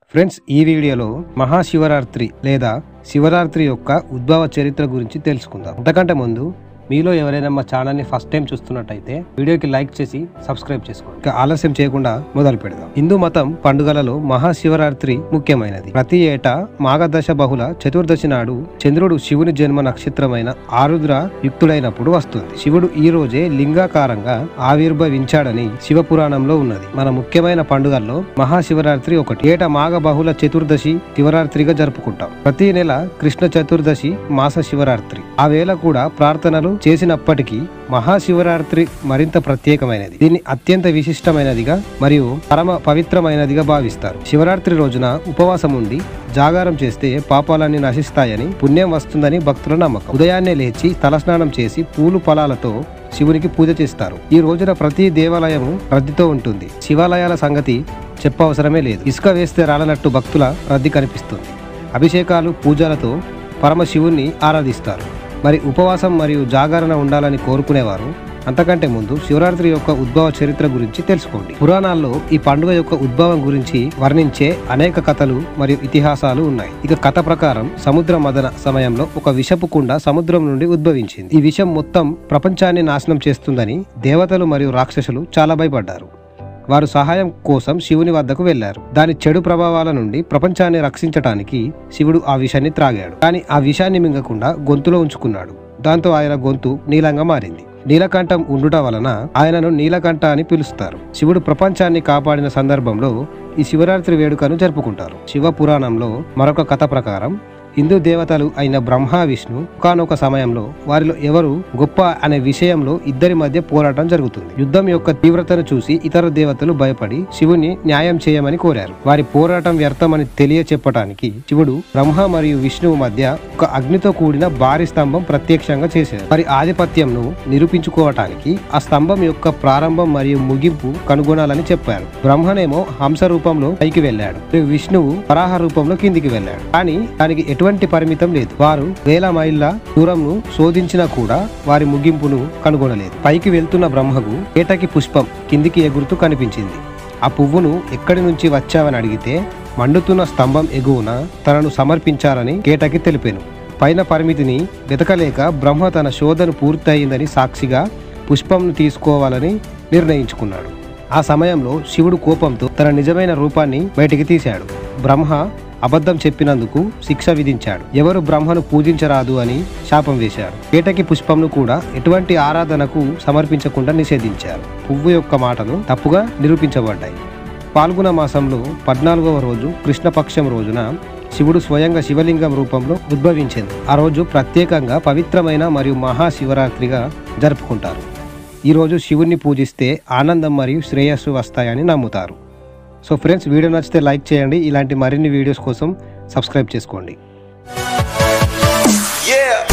Friends, ఈ వీడియోలో మహాశివరాత్రి లేదా శివరాత్రి యొక్క ఉద్భవ చరిత్ర గురించి తెలుసుకుందాం. అంతకంటే ముందు మీలో ఎవరైనా మా ఛానల్ని ఫస్ట్ టైం చూస్తున్నట్టయితే వీడియోకి లైక్ చేసి సబ్స్క్రైబ్ చేసుకోండి. ఇక ఆలస్యం చేయకుండా మొదలు పెడదాం. హిందూ మతం పండుగలలో మహాశివరాత్రి ముఖ్యమైనది. ప్రతి ఏటా మాఘదశ బహుళ చతుర్దశి నాడు చంద్రుడు శివుని జన్మ నక్షత్రమైన ఆరుద్ర యుక్తుడైనప్పుడు వస్తుంది. శివుడు ఈ రోజే లింగాకారంగా ఆవిర్భవించాడని శివపురాణంలో ఉన్నది. మన ముఖ్యమైన పండుగల్లో మహాశివరాత్రి ఒకటి. ఏటా మాఘ బహుళ చతుర్దశి శివరాత్రిగా జరుపుకుంటాం. ప్రతి నెల కృష్ణ చతుర్దశి మాస శివరాత్రి. ఆ వేళ కూడా ప్రార్థనలు చేసినప్పటికీ మహాశివరాత్రి మరింత ప్రత్యేకమైనది. దీన్ని అత్యంత విశిష్టమైనదిగా మరియు పరమ పవిత్రమైనదిగా భావిస్తారు. శివరాత్రి రోజున ఉపవాసం ఉండి జాగారం చేస్తే పాపాలన్నీ నశిస్తాయని, పుణ్యం వస్తుందని భక్తుల నమ్మకం. ఉదయాన్నే లేచి తలస్నానం చేసి పూలు ఫలాలతో శివునికి పూజ చేస్తారు. ఈ రోజున ప్రతి దేవాలయము రద్దీతో ఉంటుంది. శివాలయాల సంగతి చెప్పవసరమే లేదు. ఇసుక వేస్తే రాలనట్టు భక్తుల రద్దీ కనిపిస్తుంది. అభిషేకాలు పూజలతో పరమశివుణ్ణి ఆరాధిస్తారు. మరి ఉపవాసం మరియు జాగరణ ఉండాలని కోరుకునేవారు అంతకంటే ముందు శివరాత్రి యొక్క ఉద్భవ చరిత్ర గురించి తెలుసుకోండి. పురాణాల్లో ఈ పండుగ యొక్క ఉద్భవం గురించి వర్ణించే అనేక కథలు మరియు ఇతిహాసాలు ఉన్నాయి. ఇక కథ ప్రకారం సముద్ర మదన సమయంలో ఒక విషపు కుండ సముద్రం నుండి ఉద్భవించింది. ఈ విషం మొత్తం ప్రపంచాన్ని నాశనం చేస్తుందని దేవతలు మరియు రాక్షసులు చాలా భయపడ్డారు. వారు సహాయం కోసం శివుని వద్దకు వెళ్లారు. దాని చెడు ప్రభావాల నుండి ప్రపంచాన్ని రక్షించటానికి శివుడు ఆ విషాన్ని త్రాగాడు. కానీ ఆ విషాన్ని మింగకుండా గొంతులో ఉంచుకున్నాడు. దాంతో ఆయన గొంతు నీలంగా మారింది. నీలకంఠం ఉండుట వలన ఆయనను నీలకంఠ అని పిలుస్తారు. శివుడు ప్రపంచాన్ని కాపాడిన సందర్భంలో ఈ శివరాత్రి వేడుకను జరుపుకుంటారు. శివ పురాణంలో మరొక కథ ప్రకారం హిందూ దేవతలు అయిన బ్రహ్మ విష్ణు ఒకానొక సమయంలో వారిలో ఎవరు గొప్ప అనే విషయంలో ఇద్దరి మధ్య పోరాటం జరుగుతుంది. యుద్ధం యొక్క తీవ్రతను చూసి ఇతర దేవతలు భయపడి శివుని న్యాయం చేయమని కోరారు. వారి పోరాటం వ్యర్థమని తెలియచెప్పటానికి శివుడు బ్రహ్మ మరియు విష్ణువు మధ్య ఒక అగ్నితో కూడిన భారీ స్తంభం ప్రత్యక్షంగా చేశారు. వారి ఆధిపత్యంను నిరూపించుకోవటానికి ఆ స్తంభం యొక్క ప్రారంభం మరియు ముగింపు కనుగొనాలని చెప్పారు. బ్రహ్మనేమో హంస రూపంలో పైకి వెళ్ళాడు. విష్ణువు వరాహ రూపంలో కిందికి వెళ్ళాడు. కానీ దానికి ఎటువంటి పరిమితం లేదు. వారు వేల మైళ్ళ దూరంను శోధించినా కూడా వారి ముగింపును కనుగొనలేదు. పైకి వెళ్తున్న బ్రహ్మకు కేటకి పుష్పం కిందికి ఎగురుతూ కనిపించింది. ఆ పువ్వును ఎక్కడి నుంచి వచ్చావని అడిగితే మండుతున్న స్తంభం ఎగువన తనను సమర్పించాలని కేటకి తెలిపాను. పైన పరిమితిని వెతకలేక బ్రహ్మ తన శోధన పూర్తయిందని సాక్షిగా పుష్పంను తీసుకోవాలని నిర్ణయించుకున్నాడు. ఆ సమయంలో శివుడు కోపంతో తన నిజమైన రూపాన్ని బయటికి తీశాడు. బ్రహ్మ అబద్ధం చెప్పినందుకు శిక్ష విధించాడు. ఎవరు బ్రహ్మను పూజించరాదు అని శాపం వేశాడు. కేటకి పుష్పంను కూడా ఎటువంటి ఆరాధనకు సమర్పించకుండా నిషేధించారు. పువ్వు యొక్క మాటలు తప్పుగా నిరూపించబడ్డాయి. పాల్గొన మాసంలో 14వ రోజు కృష్ణపక్షం రోజున శివుడు స్వయంగా శివలింగం రూపంలో ఉద్భవించింది. ఆ రోజు ప్రత్యేకంగా పవిత్రమైన మరియు మహాశివరాత్రిగా జరుపుకుంటారు. ఈ రోజు శివుణ్ణి పూజిస్తే ఆనందం మరియు శ్రేయస్సు వస్తాయని నమ్ముతారు. సో ఫ్రెండ్స్, వీడియో నచ్చితే లైక్ చేయండి. ఇలాంటి మరిన్ని వీడియోస్ కోసం సబ్స్క్రైబ్ చేసుకోండి.